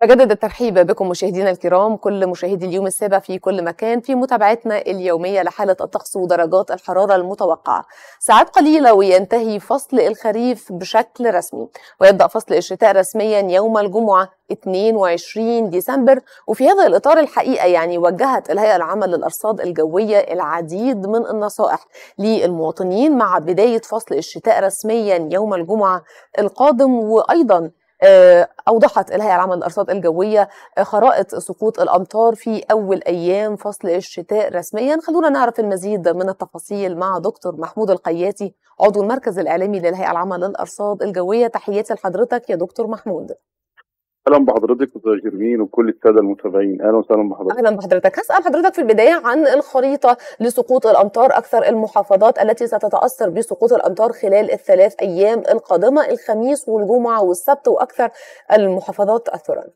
أجدد الترحيب بكم مشاهدينا الكرام، كل مشاهدي اليوم السابع في كل مكان في متابعتنا اليومية لحالة الطقس ودرجات الحرارة المتوقعة. ساعات قليلة وينتهي فصل الخريف بشكل رسمي، ويبدأ فصل الشتاء رسميا يوم الجمعة 22 ديسمبر. وفي هذا الإطار الحقيقة وجهت الهيئة العامة للأرصاد الجوية العديد من النصائح للمواطنين مع بداية فصل الشتاء رسميا يوم الجمعة القادم. وأيضا أوضحت الهيئة العامة للأرصاد الجوية خرائط سقوط الأمطار في أول أيام فصل الشتاء رسميا. خلونا نعرف المزيد من التفاصيل مع دكتور محمود القياتي، عضو المركز الإعلامي للهيئة العامة للأرصاد الجوية. تحياتي لحضرتك يا دكتور محمود. اهلا بحضرتك استاذ جيرمين وكل الساده المتابعين، اهلا وسهلا بحضرتك. اهلا بحضرتك. هسأل حضرتك في البدايه عن الخريطه لسقوط الامطار، اكثر المحافظات التي ستتاثر بسقوط الامطار خلال الثلاث ايام القادمه، الخميس والجمعه والسبت، واكثر المحافظات تاثرا.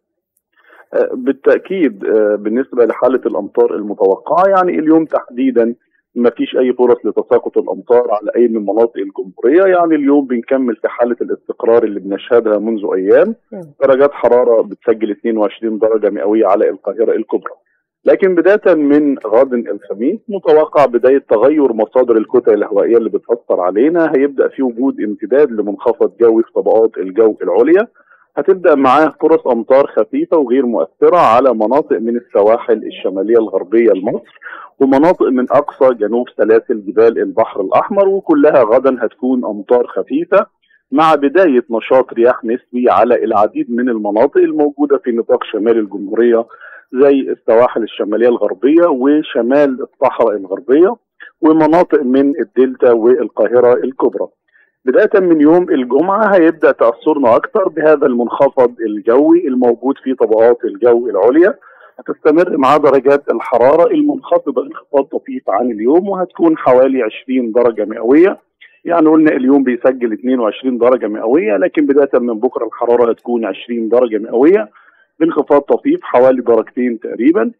بالتاكيد بالنسبه لحاله الامطار المتوقعه، اليوم تحديدا ما فيش اي فرص لتساقط الامطار على اي من مناطق الجمهوريه. اليوم بنكمل في حاله الاستقرار اللي بنشهدها منذ ايام. درجات حراره بتسجل 22 درجه مئويه على القاهره الكبرى. لكن بدايه من غد الخميس متوقع بدايه تغير مصادر الكتل الهوائيه اللي بتاثر علينا. هيبدا في وجود امتداد لمنخفض جوي في طبقات الجو العليا، هتبدأ معاه فرص أمطار خفيفة وغير مؤثرة على مناطق من السواحل الشمالية الغربية لمصر ومناطق من أقصى جنوب سلاسل جبال البحر الأحمر، وكلها غدا هتكون أمطار خفيفة مع بداية نشاط رياح نسبي على العديد من المناطق الموجودة في نطاق شمال الجمهورية زي السواحل الشمالية الغربية وشمال الصحراء الغربية ومناطق من الدلتا والقاهرة الكبرى. بداية من يوم الجمعة هيبدأ تأثرنا أكثر بهذا المنخفض الجوي الموجود في طبقات الجو العليا. هتستمر مع درجات الحرارة المنخفضة انخفاض طفيف عن اليوم، وهتكون حوالي 20 درجة مئوية. قلنا اليوم بيسجل 22 درجة مئوية، لكن بداية من بكرة الحرارة هتكون 20 درجة مئوية بانخفاض طفيف حوالي درجتين تقريبا.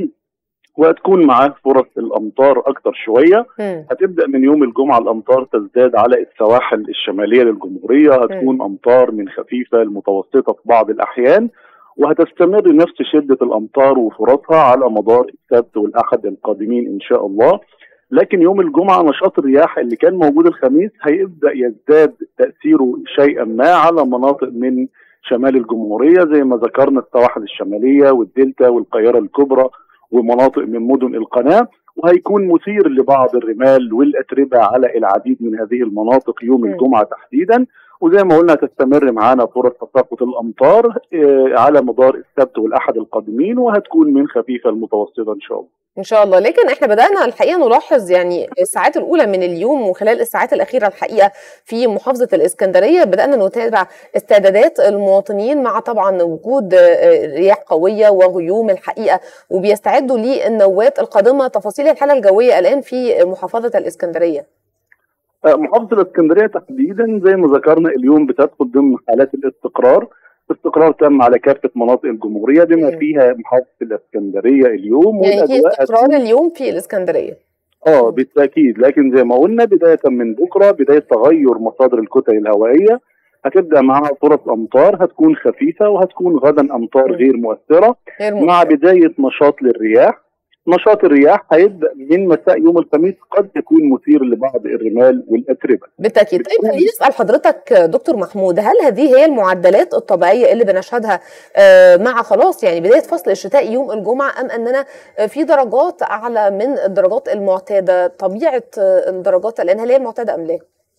وهتكون معاه فرص الامطار اكتر شويه. هتبدا من يوم الجمعه الامطار تزداد على السواحل الشماليه للجمهوريه، هتكون امطار من خفيفه لمتوسطه في بعض الاحيان، وهتستمر نفس شده الامطار وفرصها على مدار السبت والاحد القادمين ان شاء الله. لكن يوم الجمعه نشاط الرياح اللي كان موجود الخميس هيبدا يزداد تاثيره شيئا ما على مناطق من شمال الجمهوريه زي ما ذكرنا السواحل الشماليه والدلتا والقاهره الكبرى ومناطق من مدن القناة، وهيكون مثير لبعض الرمال والأتربة على العديد من هذه المناطق يوم الجمعة تحديدا. وزي ما قلنا تستمر معانا فرص تساقط الأمطار على مدار السبت والأحد القادمين، وهتكون من خفيفة المتوسطة إن شاء الله. إن شاء الله. لكن إحنا بدأنا الحقيقة نلاحظ الساعات الأولى من اليوم وخلال الساعات الأخيرة الحقيقة في محافظة الإسكندرية بدأنا نتابع استعدادات المواطنين مع طبعا وجود رياح قوية وغيوم الحقيقة، وبيستعدوا للنوات القادمة. تفاصيل الحالة الجوية الآن في محافظة الإسكندرية. محافظة الإسكندرية تحديدا زي ما ذكرنا اليوم بتدخل ضمن حالات استقرار تم على كافة مناطق الجمهورية بما فيها محافظة الإسكندرية اليوم. في استقرار اليوم في الإسكندرية بالتأكيد. لكن زي ما قلنا بداية من بكرة بداية تغير مصادر الكتل الهوائية، هتبدأ معها فرص أمطار هتكون خفيفة، وهتكون غدا أمطار غير مؤثرة مع بداية نشاط للرياح. نشاط الرياح هيبدأ من مساء يوم الخميس، قد يكون مثير لبعض الرمال والأتربة بالتأكيد. طيب خليني أسأل حضرتك دكتور محمود، هل هذه هي المعدلات الطبيعية اللي بنشهدها مع خلاص بداية فصل الشتاء يوم الجمعة، أم أننا في درجات أعلى من الدرجات المعتادة؟ طبيعة الدرجات الآن هل هي المعتادة أم لا؟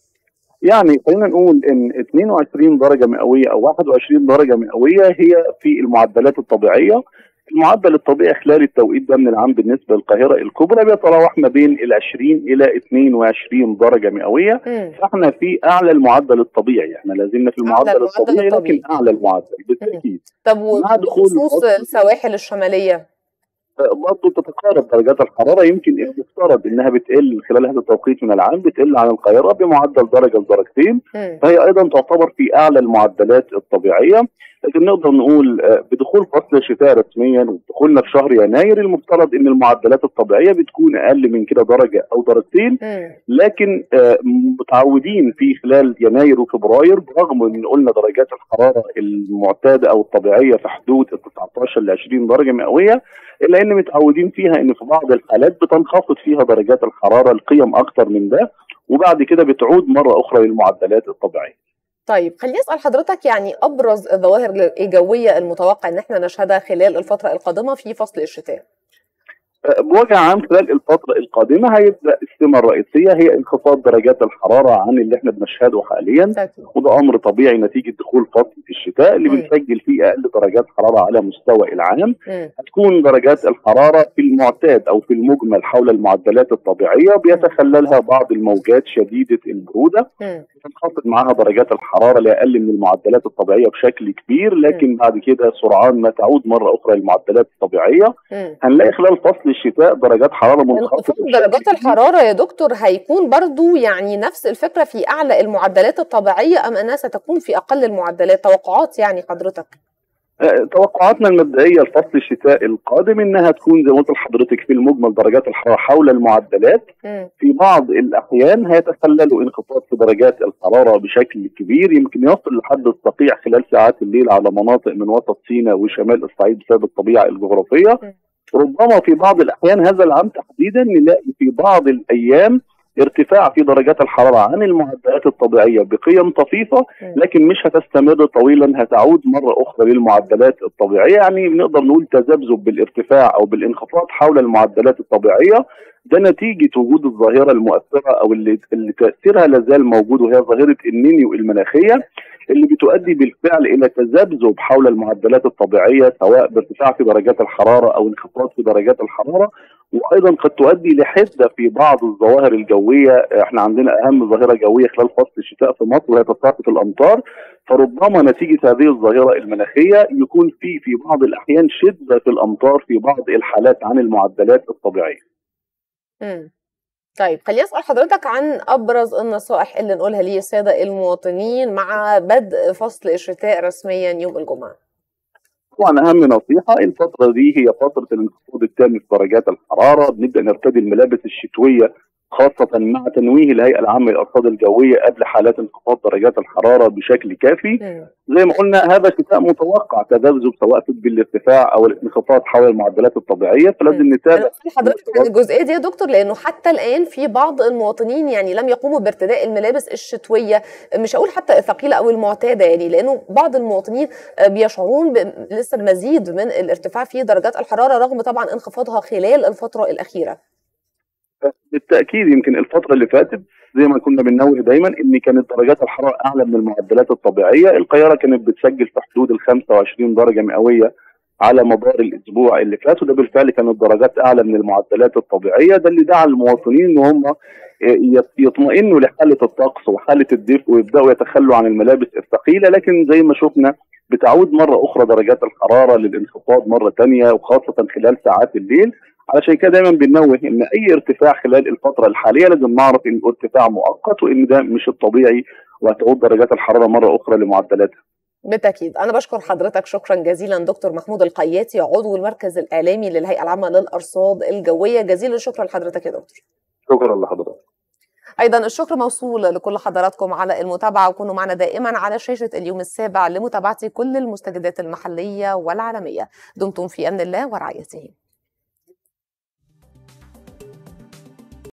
خلينا نقول ان 22 درجة مئوية او 21 درجة مئوية هي في المعدلات الطبيعية. المعدل الطبيعي خلال التوقيت ده من العام بالنسبة للقاهرة الكبرى بيتراوح ما بين 20 إلى 22 درجة مئوية. فاحنا في أعلى المعدل الطبيعي، احنا لازلنا في المعدل الطبيعي لكن أعلى المعدل بالتأكيد. طب وبخصوص السواحل الشمالية؟ برضه تتقارب درجات الحراره، يمكن المفترض انها بتقل خلال هذا التوقيت من العام، بتقل عن القاهره بمعدل درجه لدرجتين، فهي ايضا تعتبر في اعلى المعدلات الطبيعيه. لكن نقدر نقول بدخول فصل الشتاء رسميا ودخولنا في شهر يناير المفترض ان المعدلات الطبيعيه بتكون اقل من كده درجه او درجتين، لكن متعودين في خلال يناير وفبراير برغم ان قلنا درجات الحراره المعتاده او الطبيعيه في حدود ال 19 ل 20 درجه مئويه، الا ان متعودين فيها ان في بعض الحالات بتنخفض فيها درجات الحراره القيم اكتر من ده، وبعد كده بتعود مره اخرى للمعدلات الطبيعيه. طيب خليني اسال حضرتك، يعني ابرز الظواهر الجويه المتوقع ان احنا نشهدها خلال الفتره القادمه في فصل الشتاء؟ بوجه عام خلال الفترة القادمة هيبدأ السمة الرئيسية هي انخفاض درجات الحرارة عن اللي احنا بنشهده حاليا، وده أمر طبيعي نتيجة دخول فصل الشتاء اللي بنسجل فيه أقل درجات حرارة على مستوى العام. هتكون درجات الحرارة في المعتاد أو في المجمل حول المعدلات الطبيعية، بيتخللها بعض الموجات شديدة البرودة، تنخفض معها درجات الحرارة لأقل من المعدلات الطبيعية بشكل كبير، لكن بعد كده سرعان ما تعود مرة أخرى للمعدلات الطبيعية. هنلاقي خلال فصل الشتاء درجات حرارة منخفضة. درجات الحرارة يا دكتور هيكون برضو يعني نفس الفكرة في أعلى المعدلات الطبيعية أم أنها ستكون في أقل المعدلات؟ توقعات يعني حضرتك؟ توقعاتنا المبدئيه لفصل الشتاء القادم انها تكون زي ما قلت لحضرتك في المجمل درجات الحراره حول المعدلات. في بعض الاحيان هيتخللوا انخفاض في درجات الحراره بشكل كبير، يمكن يصل لحد الصقيع خلال ساعات الليل على مناطق من وسط سيناء وشمال الصعيد بسبب الطبيعه الجغرافيه. ربما في بعض الاحيان هذا العام تحديدا نلاقي في بعض الايام ارتفاع في درجات الحرارة عن المعدلات الطبيعية بقيم طفيفة، لكن مش هتستمر طويلا، هتعود مرة أخرى للمعدلات الطبيعية. يعني نقدر نقول تذبذب بالارتفاع أو بالانخفاض حول المعدلات الطبيعية، ده نتيجة وجود الظاهرة المؤثرة أو اللي تأثيرها لازال موجود، وهي ظاهرة النينيو المناخية اللي بتؤدي بالفعل إلى تذبذب حول المعدلات الطبيعية، سواء بارتفاع في درجات الحرارة أو انخفاض في درجات الحرارة، وايضا قد تؤدي لحده في بعض الظواهر الجويه. احنا عندنا اهم ظاهره جويه خلال فصل الشتاء في مصر وهي تساقط الامطار، فربما نتيجه هذه الظاهره المناخيه يكون في بعض الاحيان شده في الامطار في بعض الحالات عن المعدلات الطبيعيه. طيب خليني اسال حضرتك عن ابرز النصائح اللي نقولها للساده المواطنين مع بدء فصل الشتاء رسميا يوم الجمعه. طبعا اهم نصيحه الفتره دي هي فتره الانخفاض التام في درجات الحراره، بنبدا نرتدي الملابس الشتويه خاصه مع تنويه الهيئه العامه للارصاد الجويه قبل حالات انخفاض درجات الحراره بشكل كافي. زي ما قلنا هذا شتاء متوقع تذبذب سواء بالارتفاع او الانخفاض حول المعدلات الطبيعيه، فلازم نتابع حضرتك عن الجزئيه دي يا دكتور، لانه حتى الان في بعض المواطنين يعني لم يقوموا بارتداء الملابس الشتويه، مش هقول حتى الثقيله او المعتاده، يعني لانه بعض المواطنين بيشعرون لسه بمزيد من الارتفاع في درجات الحراره رغم طبعا انخفاضها خلال الفتره الاخيره. بالتاكيد يمكن الفتره اللي فاتت زي ما كنا بننوه دايما ان كانت درجات الحراره اعلى من المعدلات الطبيعيه، القاهره كانت بتسجل في حدود ال 25 درجه مئويه على مدار الاسبوع اللي فات، وده بالفعل كانت درجات اعلى من المعدلات الطبيعيه، ده اللي دعا المواطنين ان هم يطمئنوا لحاله الطقس وحاله الدفء ويبداوا يتخلوا عن الملابس الثقيله. لكن زي ما شفنا بتعود مره اخرى درجات الحراره للانخفاض مره ثانيه وخاصه خلال ساعات الليل. علشان كده دايما بننوه ان اي ارتفاع خلال الفتره الحاليه لازم نعرف ان ارتفاع مؤقت وان ده مش الطبيعي، وهتعود درجات الحراره مره اخرى لمعدلاتها. بالتاكيد. انا بشكر حضرتك شكرا جزيلا دكتور محمود القياتي عضو المركز الاعلامي للهيئه العامه للارصاد الجويه. جزيل الشكر لحضرتك يا دكتور. شكرا لحضرتك. أيضا الشكر موصول لكل حضراتكم على المتابعة، وكونوا معنا دائما على شاشة اليوم السابع لمتابعة كل المستجدات المحلية والعالمية. دمتم في أمن الله ورعايته.